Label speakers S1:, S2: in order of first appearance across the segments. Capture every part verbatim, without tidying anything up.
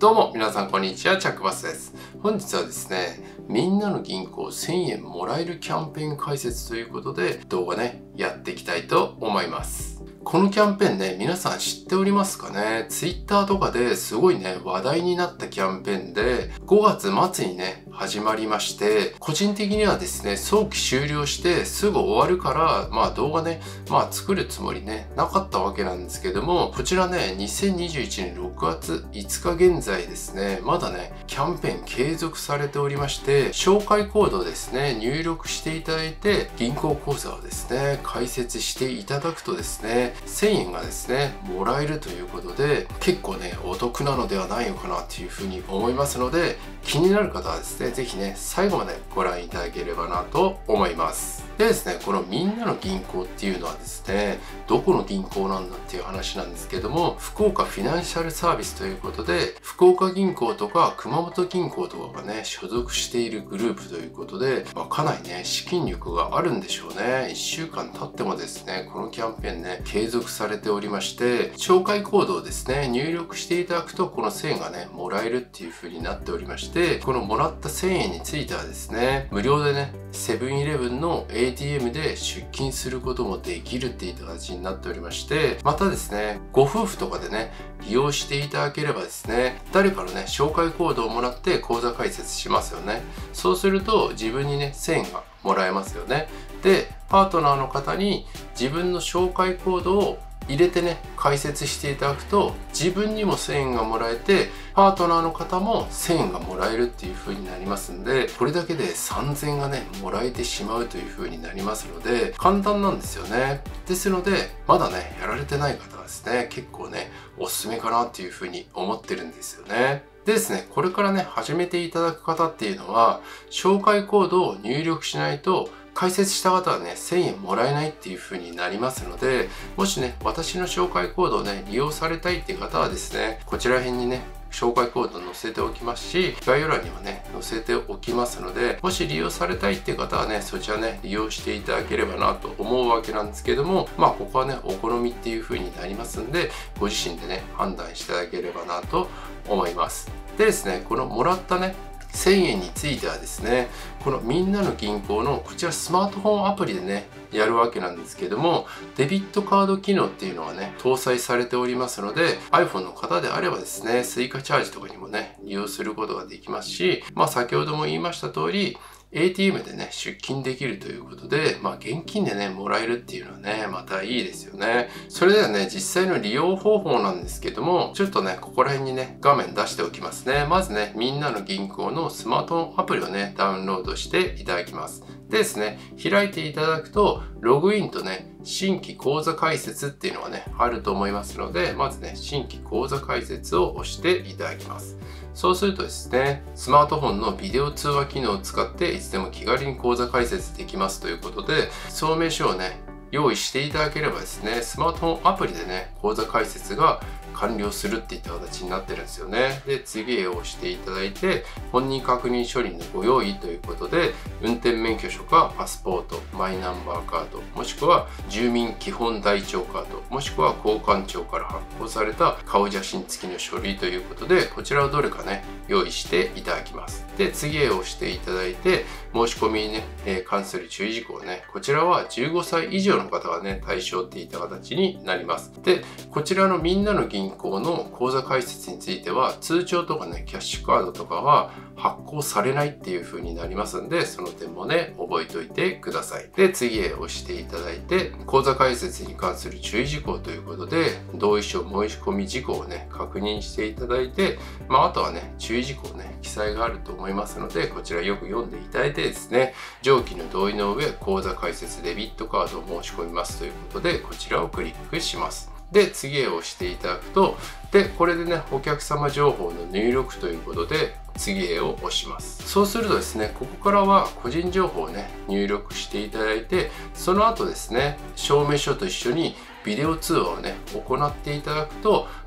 S1: どうも皆さんこんにちは、チャックバスです。本日はですね、みんなの銀行せんえんもらえるキャンペーン解説ということで動画ね、やっていきたいと思います。このキャンペーンね、皆さん知っておりますかね？ Twitter とかですごいね、話題になったキャンペーンで、ごがつ末にね、始まりまして、個人的にはですね、早期終了してすぐ終わるから、まあ動画ね、まあ作るつもりね、なかったわけなんですけども、こちらね、にせんにじゅういちねんろくがついつか現在ですね、まだね、キャンペーン継続されておりまして、紹介コードをですね、入力していただいて、銀行口座をですね、開設していただくとですね、せんえんがですね、もらえるということで、結構ね、お得なのではないのかなというふうに思いますので、気になる方はですね、ぜひね、最後までご覧いただければなと思います。でですね、このみんなの銀行っていうのはですね、どこの銀行なんだっていう話なんですけども、福岡フィナンシャルサービスということで、福岡銀行とか熊本銀行とかがね、所属しているグループということで、まあ、かなりね、資金力があるんでしょうね。いっしゅうかん経ってもですね、このキャンペーンね、継続されておりまして、紹介コードをですね、入力していただくと、このせんえんがね、もらえるっていう風になっておりまして、このもらったせんえんについてはですね、無料でね、セブンイレブンの エーティーエム で出金することもできるっていった形になっておりまして、またですね、ご夫婦とかでね、利用していただければですね、誰かのね、紹介コードをもらって口座開設しますよね。そうすると自分にね、せんえんがもらえますよね。で、パートナーの方に自分の紹介コードを入れてね、解説していただくと、自分にもせんえんがもらえて、パートナーの方もせんえんがもらえるっていう風になりますんで、これだけでさんぜんえんがね、もらえてしまうという風になりますので、簡単なんですよね。ですので、まだね、やられてない方はですね、結構ね、おすすめかなっていう風に思ってるんですよね。でですね、これからね、始めていただく方っていうのは、紹介コードを入力しないと、解説した方はね、せんえんもらえないっていう風になりますので、もしね、私の紹介コードをね、利用されたいっていう方はですね、こちら辺にね、紹介コード載せておきますし、概要欄にもね、載せておきますので、もし利用されたいっていう方はね、そちらね、利用していただければなと思うわけなんですけども、まあ、ここはね、お好みっていう風になりますんで、ご自身でね、判断していただければなと思います。でですね、このもらったね、せんえんについてはですね、このみんなの銀行のこちらスマートフォンアプリでね、やるわけなんですけども、デビットカード機能っていうのはね、搭載されておりますので、iPhone の方であればですね、スイカチャージとかにもね、利用することができますし、まあ先ほども言いました通り、エーティーエム でね、出金できるということで、まあ現金でね、もらえるっていうのはね、またいいですよね。それではね、実際の利用方法なんですけども、ちょっとね、ここら辺にね、画面出しておきますね。まずね、みんなの銀行のスマートフォンアプリをね、ダウンロードしていただきます。でですね、開いていただくと、ログインとね、新規口座開設っていうのがね、あると思いますので、まずね、新規口座開設を押していただきます。そうするとですね、スマートフォンのビデオ通話機能を使っていつでも気軽に口座開設できますということで、証明書をね、用意していただければですね、スマートフォンアプリでね、口座開設が完了するっていった形になってるんですよね。で、次へ押していただいて、本人確認書類のご用意ということで、運転免許証かパスポート、マイナンバーカード、もしくは住民基本台帳カード、もしくは交換庁から発行された顔写真付きの書類ということで、こちらをどれかね、用意していただきます。で、次へ押していただいて、申し込みにね、えー、関する注意事項ね、こちらはじゅうごさい以上の方がね、対象っていった形になります。で、こちらのみんなの銀行の口座開設については、通帳とかね、キャッシュカードとかは発行されないっていう風になりますんで、その点もね、覚えておいてください。で、次へ押していただいて、口座開設に関する注意事項ということで、同意書申し込み事項をね、確認していただいて、まあ、あとはね、注意事項ね、記載があると思いますので、こちらよく読んでいただいてですね、上記の同意の上、口座開設デビットカードを申し込みますということで、こちらをクリックします。で、次へ押していただくと、で、これでね、お客様情報の入力ということで、次へを押します。そうするとですね、ここからは個人情報をね、入力していただいて、その後ですね、証明書と一緒にビデオ通話をね、行っていただくと、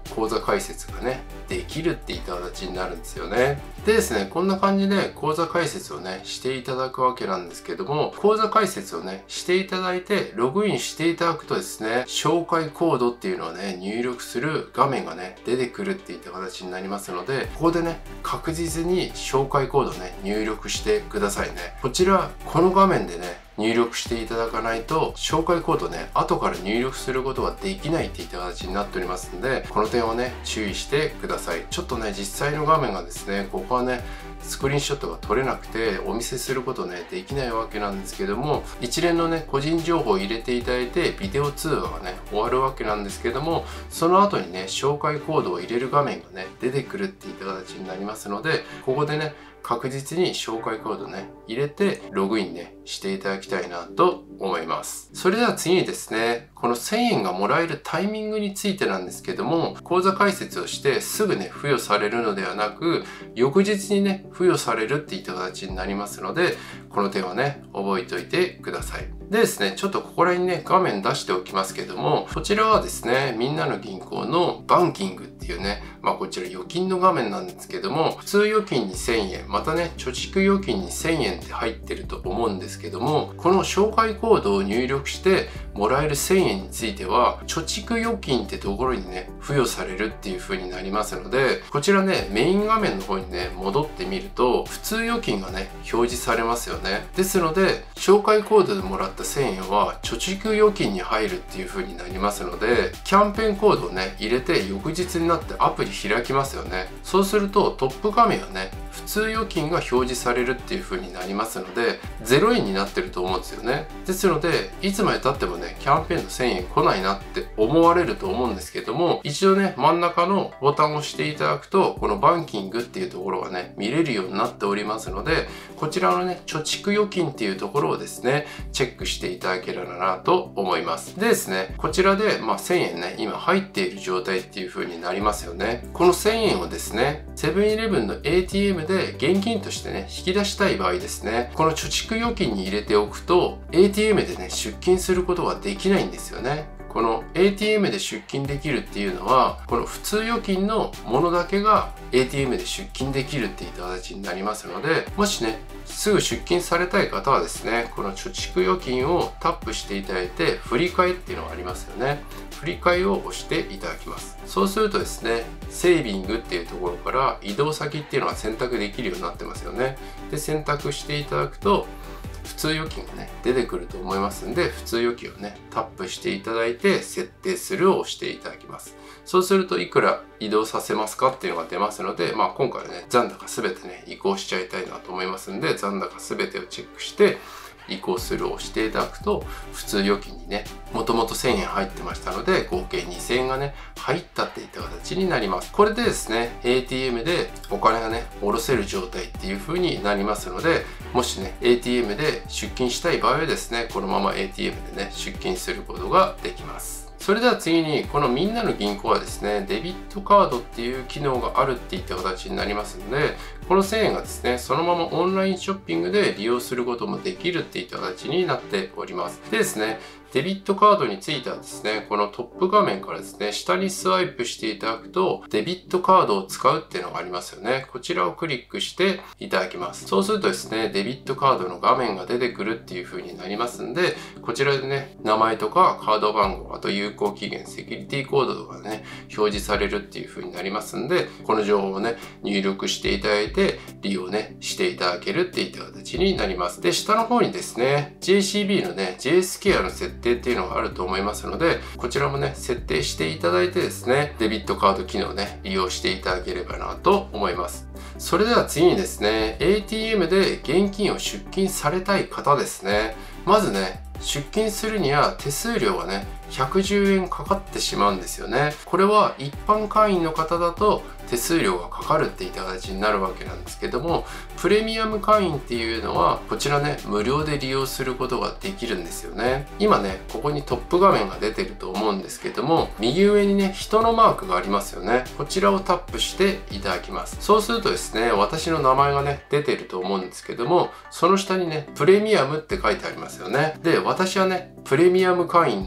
S1: 口座開設がねできるっていった形になるんですよね。でですね、こんな感じで口座開設をねしていただくわけなんですけども、口座開設をねしていただいてログインしていただくとですね、紹介コードっていうのをね入力する画面がね出てくるっていった形になりますので、ここでね確実に紹介コードをね入力してくださいね。こちらこの画面でね入力していただかないと紹介コードね後から入力することができないっていった形になっておりますので、この点をね注意してください。ちょっとね実際の画面がですね、ここはねスクリーンショットが撮れなくてお見せすることねできないわけなんですけども、一連のね個人情報を入れていただいてビデオ通話がね終わるわけなんですけども、その後にね紹介コードを入れる画面がね出てくるっていった形になりますので、ここでね確実に紹介コードね入れてログインねしていただきたいなと思います。それでは次にですね、このせんえんがもらえるタイミングについてなんですけども、口座開設をしてすぐね付与されるのではなく、翌日にね付与されるっていった形になりますので、この点はね覚えておいてください。でですね、ちょっとここら辺にね画面出しておきますけども、こちらはですね、みんなの銀行のバンキングっていうね、まあこちら預金の画面なんですけども、普通預金にせんえん、またね貯蓄預金にせんえんって入ってると思うんですけども、この紹介コードを入力してもらえるせんえんについては貯蓄預金ってところにね付与されるっていう風になりますので、こちらねメイン画面の方にね戻ってみると普通預金がね表示されますよね。ですので紹介コードでもらったせんえんは貯蓄預金に入るっていう風になりますので、キャンペーンコードをね入れて翌日になってアプリ開きますよね。そうするとトップ画面はね普通預金が表示されるっていう風になりますので、ゼロえんになってると思うんですよね。ですのでいつまで経ってもねキャンペーンのせんえん来ないなって思われると思うんですけども、一度ね真ん中のボタンを押していただくとこのバンキングっていうところがね見れるようになっておりますので、こちらのね貯蓄預金っていうところをですねチェックしていただければなと思います。でですね、こちらでまあせんえんね今入っている状態っていう風になりますよね。このせんえんをですねセブンイレブンの エーティーエム で現金としてね引き出したい場合ですね、この貯蓄預金に入れておくと エーティーエム でね出金することができないんですよね。この エーティーエム で出金できるっていうのは、この普通預金のものだけが エーティーエム で出金できるっていった形になりますので、もしねすぐ出金されたい方はですね、この貯蓄預金をタップしていただいて振り替えっていうのがありますよね。振り替えを押していただきます。そうするとですね、セービングっていうところから移動先っていうのが選択できるようになってますよね。で選択していただくと普通預金がね出てくると思いますんで、普通預金をねタップしていただいて設定するを押していただきます。そうするといくら移動させますかっていうのが出ますので、まあ今回はね残高全てね移行しちゃいたいなと思いますんで、残高全てをチェックして移行するをしていただくと、普通預金にねもともとせんえん入ってましたので合計にせんえんがね入ったっていった形になります。これでですね エーティーエム でお金がね下ろせる状態っていう風になりますので、もしね エーティーエム で出金したい場合はですね、このまま エーティーエム でね出金することができます。それでは次に、このみんなの銀行はですねデビットカードっていう機能があるっていった形になりますので、このせんえんがですねそのままオンラインショッピングで利用することもできるっていった形になっております。でですね、デビットカードについてはですね、このトップ画面からですね下にスワイプしていただくとデビットカードを使うっていうのがありますよね。こちらをクリックしていただきます。そうするとですねデビットカードの画面が出てくるっていう風になりますんで、こちらでね名前とかカード番号、あと有効期限、セキュリティコードとかね表示されるっていう風になりますんで、この情報をね入力していただいて利用ねしていただけるっていった形になります。で下の方にですね ジェーシービー のね ジェイスケアの設定っていうのがあると思いますので、こちらもね設定していただいてですねデビットカード機能をね利用していただければなと思います。それでは次にですね エーティーエム で現金を出金されたい方ですね、まずね出金するには手数料がねひゃくじゅうえんかかってしまうんですよね。これは一般会員の方だと手数料がかかるっていった形になるわけなんですけども、プレミアム会員っていうのはこちらね無料で利用することができるんですよね。今ねここにトップ画面が出てると思うんですけども、右上にね人のマークがありますよね。こちらをタップしていただきます。そうするとですね私の名前がね出てると思うんですけども、その下にねプレミアムって書いてありますよね。で私はねプレミアム会員なんですよね。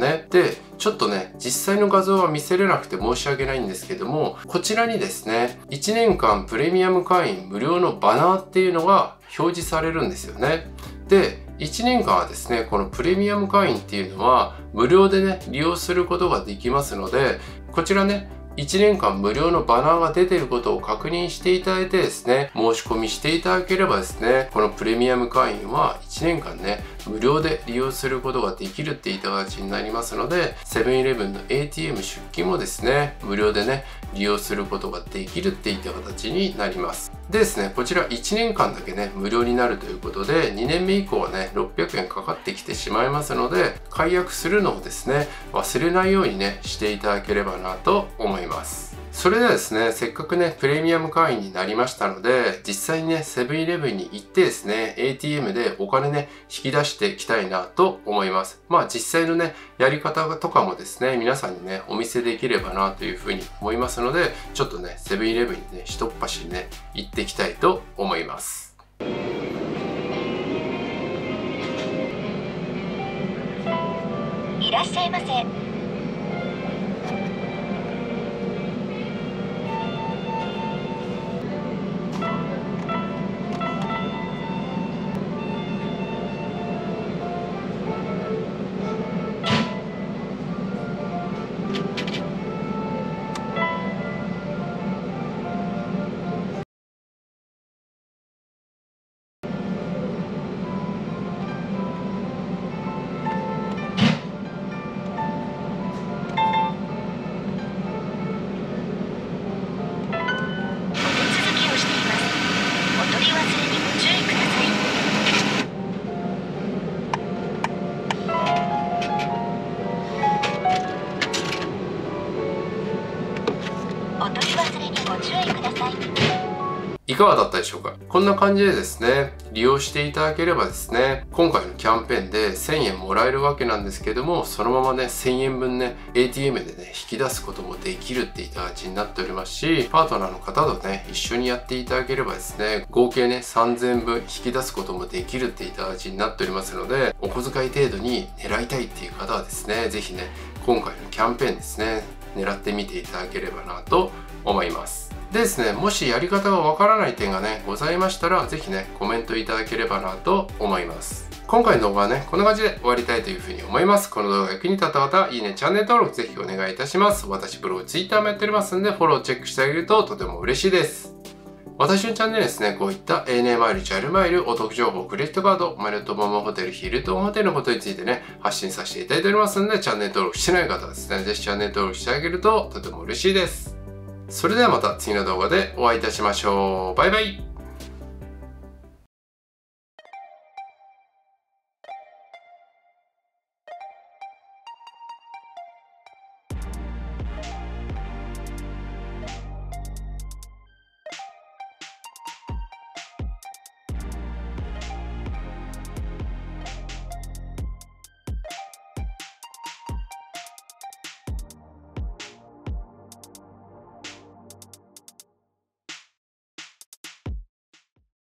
S1: ね。で、ちょっとね、実際の画像は見せれなくて申し訳ないんですけども、こちらにですね、いちねんかんプレミアム会員無料のバナーっていうのが表示されるんですよね。で、いちねんかんはですね、このプレミアム会員っていうのは無料でね、利用することができますので、こちらね、いちねんかん無料のバナーが出ていることを確認していただいてですね、申し込みしていただければですね、このプレミアム会員はいちねんかんね、無料で利用することができるっていった形になりますので、セブンイレブンの エーティーエム 出勤もですね、無料でね、利用することができるっていった形になります。でですね、こちらいちねんかんだけね、無料になるということで、にねんめ以降はね、ろっぴゃくえんかかってきてしまいますので、解約するのをですね、忘れないようにね、していただければなと思います。それではですね、せっかくね、プレミアム会員になりましたので、実際にね、セブンイレブンに行ってですね、エーティーエム でお金ね、引き出していきたいなと思います。まあ実際のね、やり方とかもですね、皆さんにね、お見せできればなというふうに思いますので、ちょっとね、セブンイレブンにね、一っ走りね、行っていきたいと思います。
S2: いらっしゃいませ。
S1: いかがだったでしょうか。こんな感じでですね、利用していただければですね、今回のキャンペーンでせんえんもらえるわけなんですけども、そのままね、せんえんぶんね、エーティーエム でね、引き出すこともできるっていった形になっておりますし、パートナーの方とね、一緒にやっていただければですね、合計ね、さんぜんぶん引き出すこともできるっていった形になっておりますので、お小遣い程度に狙いたいっていう方はですね、是非ね、今回のキャンペーンですね、狙ってみていただければなと思います。でですね、もしやり方がわからない点がね、ございましたら、ぜひね、コメントいただければなと思います。今回の動画はね、こんな感じで終わりたいというふうに思います。この動画が役に立った方、いいね、チャンネル登録ぜひお願いいたします。私ブログ、ツイッターもやっておりますんで、フォローチェックしてあげるととても嬉しいです。私のチャンネルですね、こういった エーエヌエー マイル、ジャル マイル、お得情報、クレジットカード、マリオットモモホテル、ヒルトンホテルのことについてね、発信させていただいておりますので、チャンネル登録してない方はですね、ぜひチャンネル登録してあげるととても嬉しいです。それではまた次の動画でお会いいたしましょう。バイバイ。